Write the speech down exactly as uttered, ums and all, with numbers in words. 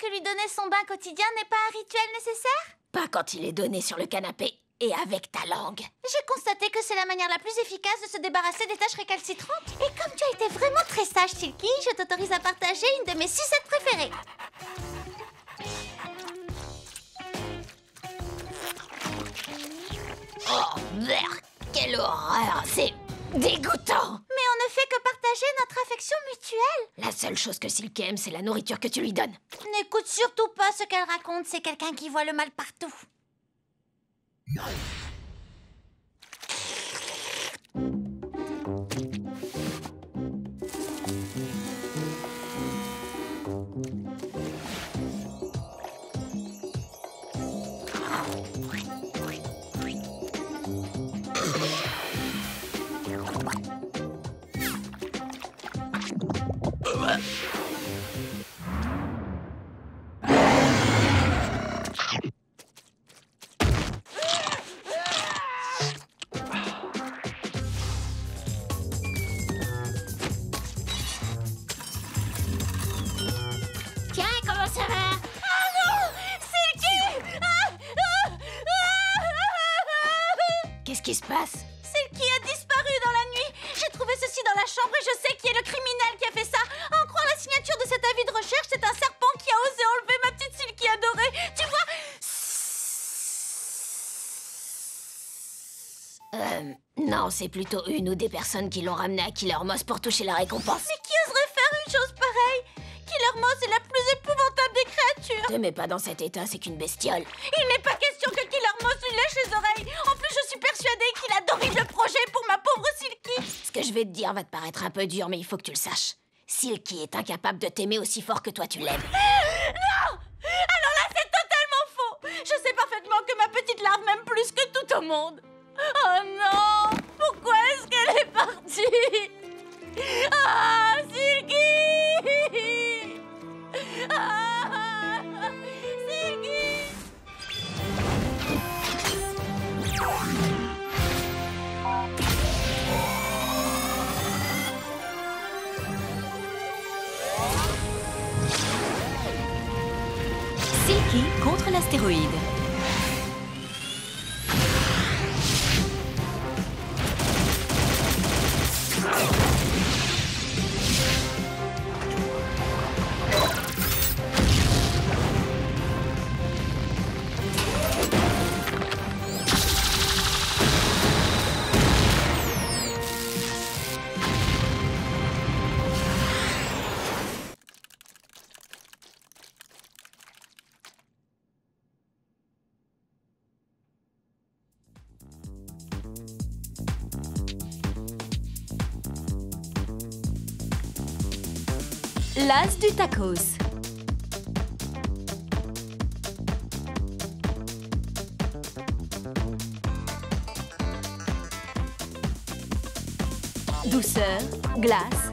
que lui donner son bain quotidien n'est pas un rituel nécessaire? Pas quand il est donné sur le canapé et avec ta langue. J'ai constaté que c'est la manière la plus efficace de se débarrasser des taches récalcitrantes. Et comme tu as été vraiment très sage, Silky, je t'autorise à partager une de mes sucettes préférées. Oh merde, quelle horreur, c'est dégoûtant. Mais on ne fait que partager notre affection mutuelle. La seule chose que Silky aime, c'est la nourriture que tu lui donnes. N'écoute surtout pas ce qu'elle raconte, c'est quelqu'un qui voit le mal partout. Tiens, comment ça va? Ah non! Silky! Ah! Ah! Ah! Qu'est-ce qui se passe? Silky a disparu dans la nuit. J'ai trouvé ceci dans la chambre et je sais qui est le criminel qui a fait ça. En croire la signature de cet avis de recherche, c'est un serpent qui a osé enlever ma petite Silky adorée. Tu vois? Euh, non, c'est plutôt une ou des personnes qui l'ont ramené à Killer Moss pour toucher la récompense. Mais qui oserait faire une chose pareille? Killer Moss est la plus épouvantable des créatures. Te mets pas dans cet état, c'est qu'une bestiole. Il n'est pas question que Killer Moss lui lèche les oreilles. En plus, je suis persuadée qu'il a d'horribles projets pour ma pauvre Silky. Ce que je vais te dire va te paraître un peu dur, mais il faut que tu le saches. Silky est incapable de t'aimer aussi fort que toi tu l'aimes. Non! Alors là, c'est totalement faux. Je sais parfaitement que ma petite larve m'aime plus que tout au monde. Oh non! Pourquoi est-ce qu'elle est partie? Ah, Silky! Ah, Silky! Silky contre l'astéroïde. L'as du tacos. Douceur, glace,